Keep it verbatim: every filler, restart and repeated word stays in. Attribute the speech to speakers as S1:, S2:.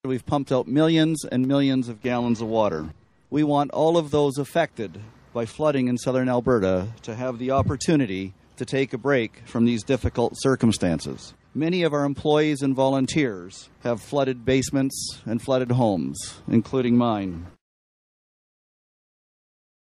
S1: We've pumped out millions and millions of gallons of water. We want all of those affected by flooding in southern Alberta to have the opportunity to take a break from these difficult circumstances. Many of our employees and volunteers have flooded basements and flooded homes, including mine.